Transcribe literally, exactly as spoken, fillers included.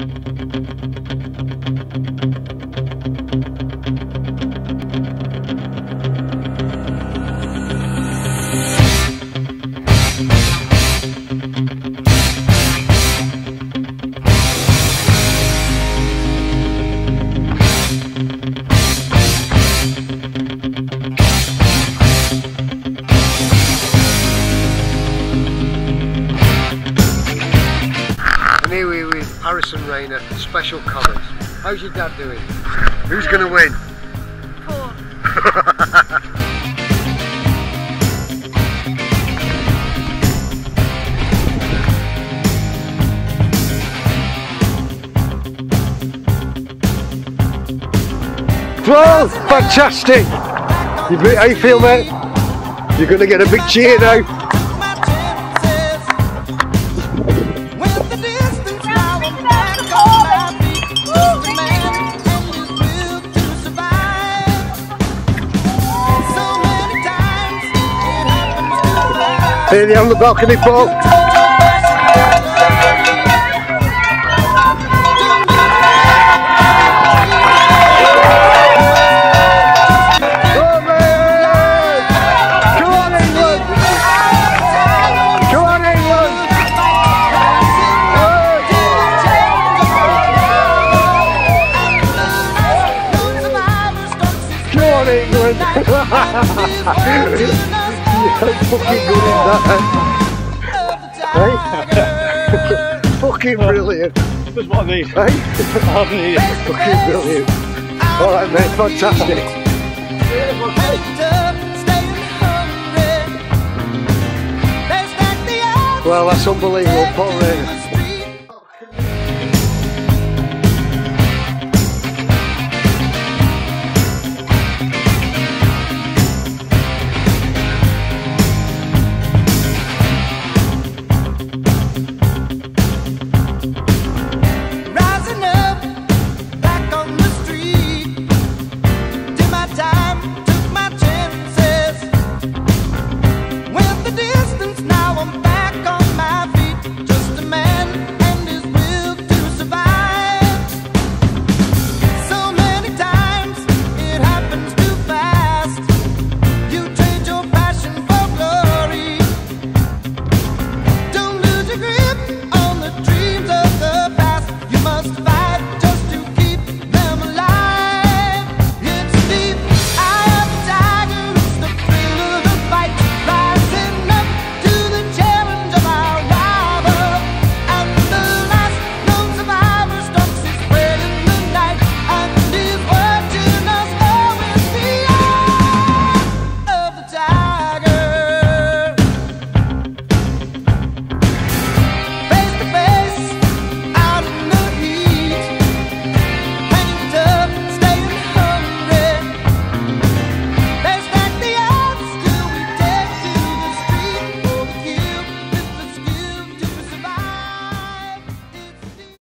Here we're with Harrison Rayner, Special Comets. How's your dad doing? Who's going to win? Paul. Well, fantastic! You, how you feel, mate? You're going to get a big cheer now. Here on the balcony, Paul. Come on, England! Come on, England! Come on, England! You're fucking good in that, eh? Fucking brilliant. That's what I need. Eh? I need it. Fucking brilliant. Alright mate, fantastic. Well, that's unbelievable, Paul Rayner.